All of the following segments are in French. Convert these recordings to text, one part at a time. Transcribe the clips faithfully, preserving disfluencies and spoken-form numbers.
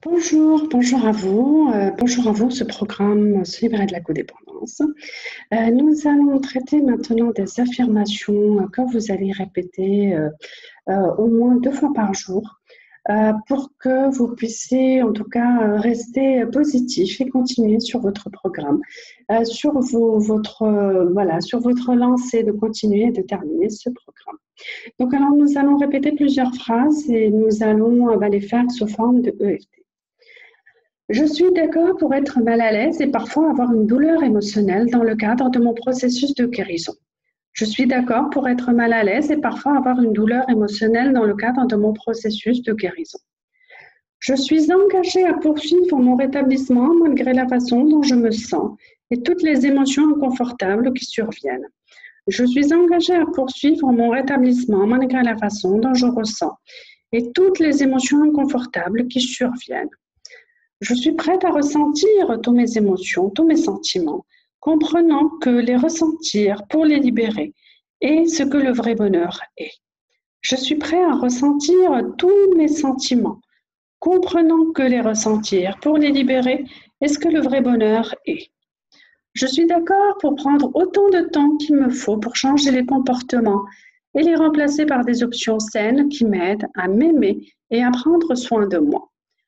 Bonjour, bonjour à vous. Euh, bonjour à vous, ce programme Se libérer de la codépendance. Euh, nous allons traiter maintenant des affirmations euh, que vous allez répéter euh, euh, au moins deux fois par jour euh, pour que vous puissiez en tout cas euh, rester positif et continuer sur votre programme, euh, sur vos, votre, euh, voilà, sur votre lancée de continuer et de terminer ce programme. Donc alors nous allons répéter plusieurs phrases et nous allons euh, bah, les faire sous forme de E F T. Je suis d'accord pour être mal à l'aise et parfois avoir une douleur émotionnelle dans le cadre de mon processus de guérison. Je suis d'accord pour être mal à l'aise et parfois avoir une douleur émotionnelle dans le cadre de mon processus de guérison. Je suis engagée à poursuivre mon rétablissement malgré la façon dont je me sens et toutes les émotions inconfortables qui surviennent. Je suis engagée à poursuivre mon rétablissement malgré la façon dont je ressens et toutes les émotions inconfortables qui surviennent. Je suis prête à ressentir toutes mes émotions, tous mes sentiments, comprenant que les ressentir pour les libérer est ce que le vrai bonheur est. Je suis prête à ressentir tous mes sentiments, comprenant que les ressentir pour les libérer est ce que le vrai bonheur est. Je suis d'accord pour prendre autant de temps qu'il me faut pour changer les comportements et les remplacer par des options saines qui m'aident à m'aimer et à prendre soin de moi.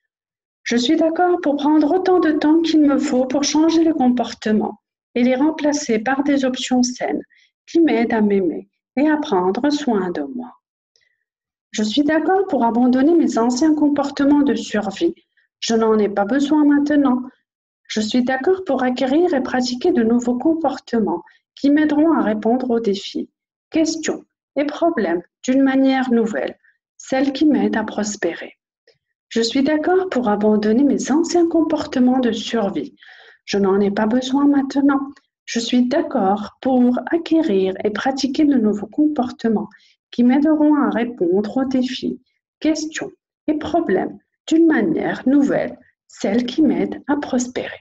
Je suis d'accord pour prendre autant de temps qu'il me faut pour changer le comportement et les remplacer par des options saines qui m'aident à m'aimer et à prendre soin de moi. Je suis d'accord pour abandonner mes anciens comportements de survie. Je n'en ai pas besoin maintenant. Je suis d'accord pour acquérir et pratiquer de nouveaux comportements qui m'aideront à répondre aux défis, questions et problèmes d'une manière nouvelle, celle qui m'aide à prospérer. Je suis d'accord pour abandonner mes anciens comportements de survie. Je n'en ai pas besoin maintenant. Je suis d'accord pour acquérir et pratiquer de nouveaux comportements qui m'aideront à répondre aux défis, questions et problèmes d'une manière nouvelle, celle qui m'aide à prospérer.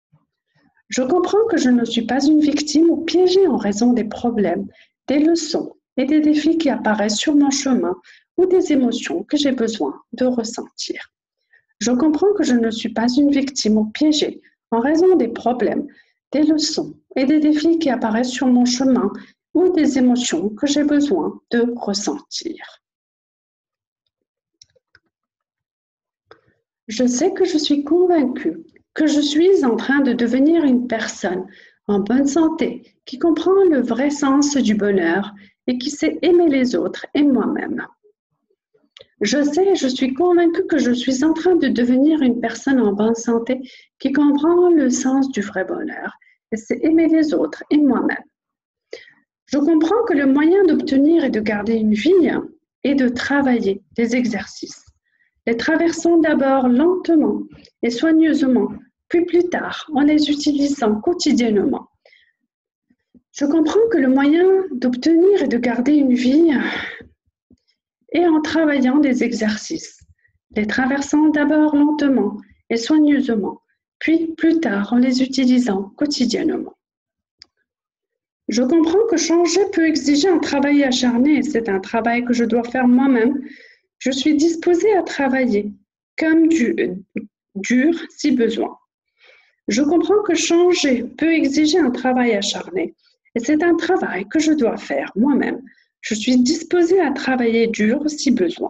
Je comprends que je ne suis pas une victime ou piégée en raison des problèmes, des leçons et des défis qui apparaissent sur mon chemin ou des émotions que j'ai besoin de ressentir. Je comprends que je ne suis pas une victime ou piégée en raison des problèmes, des leçons et des défis qui apparaissent sur mon chemin ou des émotions que j'ai besoin de ressentir. Je sais que je suis convaincue que je suis en train de devenir une personne en bonne santé qui comprend le vrai sens du bonheur et qui sait aimer les autres et moi-même. Je sais et je suis convaincue que je suis en train de devenir une personne en bonne santé qui comprend le sens du vrai bonheur et sait aimer les autres et moi-même. Je comprends que le moyen d'obtenir et de garder une vie est de travailler des exercices, les traversant d'abord lentement et soigneusement, puis plus tard en les utilisant quotidiennement. Je comprends que le moyen d'obtenir et de garder une vie et en travaillant des exercices, les traversant d'abord lentement et soigneusement, puis plus tard en les utilisant quotidiennement. Je comprends que changer peut exiger un travail acharné et c'est un travail que je dois faire moi-même. Je suis disposée à travailler comme du, dur si besoin. Je comprends que changer peut exiger un travail acharné et c'est un travail que je dois faire moi-même. Je suis disposée à travailler dur si besoin.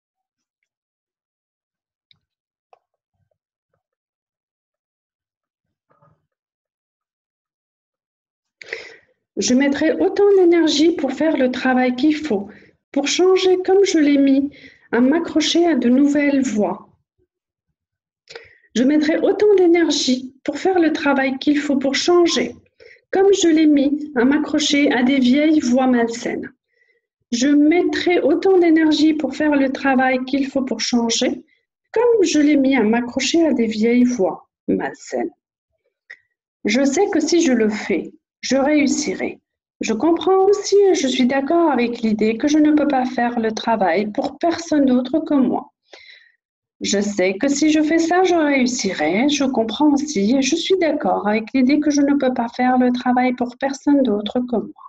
Je mettrai autant d'énergie pour faire le travail qu'il faut, pour changer comme je l'ai mis, à m'accrocher à de nouvelles voies. Je mettrai autant d'énergie pour faire le travail qu'il faut pour changer, comme je l'ai mis, à m'accrocher à des vieilles voies malsaines. Je mettrai autant d'énergie pour faire le travail qu'il faut pour changer, comme je l'ai mis à m'accrocher à des vieilles voies malsaines. Je sais que si je le fais, je réussirai. Je comprends aussi et je suis d'accord avec l'idée que je ne peux pas faire le travail pour personne d'autre que moi. Je sais que si je fais ça, je réussirai. Je comprends aussi et je suis d'accord avec l'idée que je ne peux pas faire le travail pour personne d'autre que moi.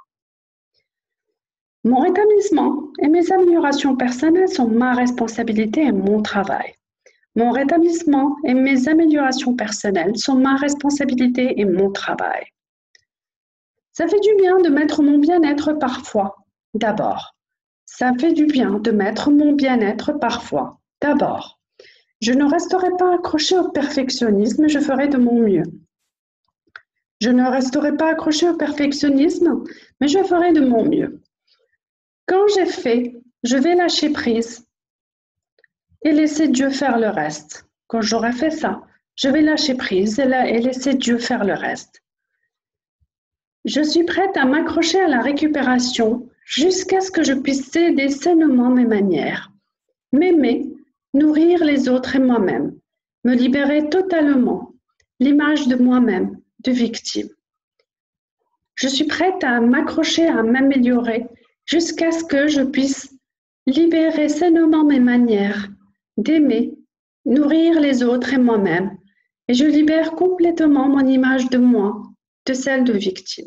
Mon rétablissement et mes améliorations personnelles sont ma responsabilité et mon travail. Mon rétablissement et mes améliorations personnelles sont ma responsabilité et mon travail. Ça fait du bien de mettre mon bien-être parfois, d'abord. Ça fait du bien de mettre mon bien-être parfois, d'abord. Je ne resterai pas accrochée au perfectionnisme, je ferai de mon mieux. Je ne resterai pas accrochée au perfectionnisme, mais je ferai de mon mieux. Quand j'ai fait, je vais lâcher prise et laisser Dieu faire le reste. Quand j'aurai fait ça, je vais lâcher prise et, la, et laisser Dieu faire le reste. Je suis prête à m'accrocher à la récupération jusqu'à ce que je puisse céder sainement mes manières, m'aimer, nourrir les autres et moi-même, me libérer totalement, l'image de moi-même, de victime. Je suis prête à m'accrocher, à m'améliorer jusqu'à ce que je puisse libérer sainement mes manières, d'aimer, nourrir les autres et moi-même, et je libère complètement mon image de moi, de celle de victime.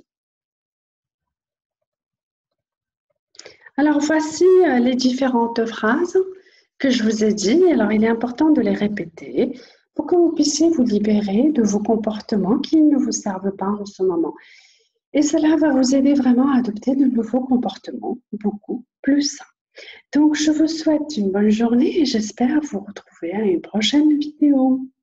Alors voici les différentes phrases que je vous ai dit. Alors il est important de les répéter pour que vous puissiez vous libérer de vos comportements qui ne vous servent pas en ce moment. Et cela va vous aider vraiment à adopter de nouveaux comportements beaucoup plus sains. Donc je vous souhaite une bonne journée et j'espère vous retrouver à une prochaine vidéo.